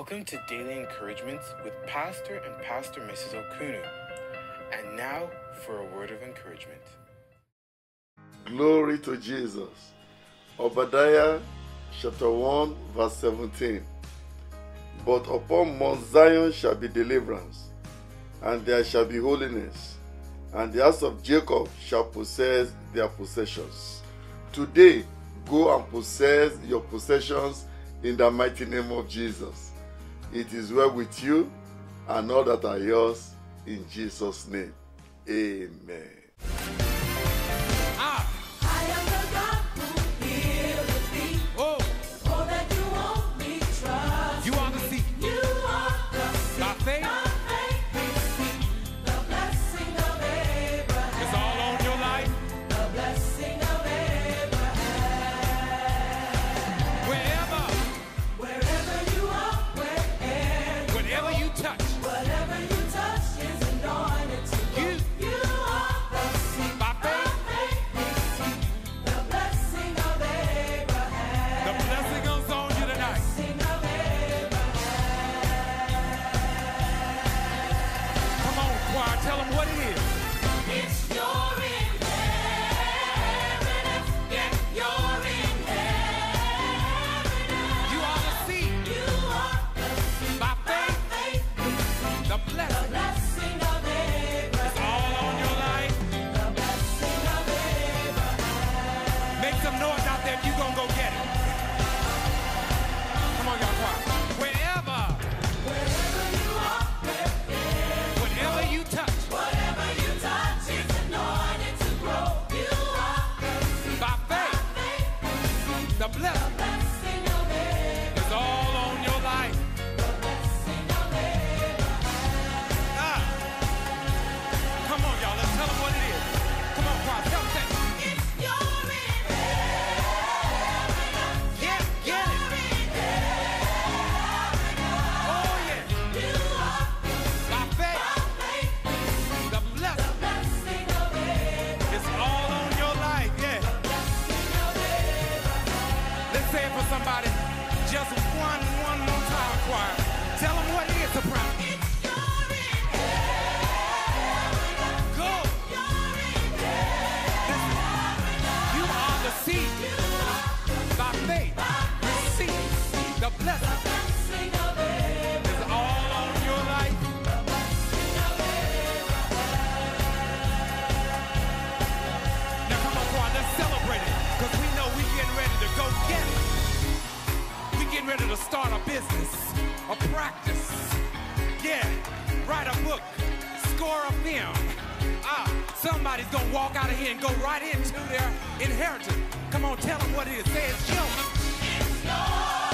Welcome to Daily Encouragements with Pastor and Pastor Mrs. Okunnu. And now for a word of encouragement. Glory to Jesus. Obadiah chapter 1 verse 17. But upon Mount Zion shall be deliverance, and there shall be holiness, and the house of Jacob shall possess their possessions. Today, go and possess your possessions in the mighty name of Jesus. It is well with you and all that are yours in Jesus' name. Amen. Tell them what it is. It's your inheritance. Get your inheritance. You are the seed. You are the seed. By faith. The blessing of Abraham. It's all on your life. The blessing of Abraham. Make some noise out there if you're going to go get it. Come on, y'all, choir. Wherever you are, whatever you touch. The blessing of Abraham is all on your life. The blessing of Abraham. Come on, y'all. Let's tell them what it is. Come on, choir. Tell them that. It's your inheritance. Get it. Oh, yeah. You are by faith. The blessing of Abraham is all on your life. Yeah. Say it for somebody, just one more time, choir. Tell them what it is, soprano. It's your inheritance. Go. You are the seed. By faith, receive the blessing of Abraham. It's all on your life. The blessing of Abraham. Now come on, choir, let's celebrate it, because we know we're getting ready to go get it. Getting ready to start a business, a practice, yeah, write a book, score a film. Somebody's gonna walk out of here and go right into their inheritance. Come on, tell them what it is. Say it's yours. It's yours.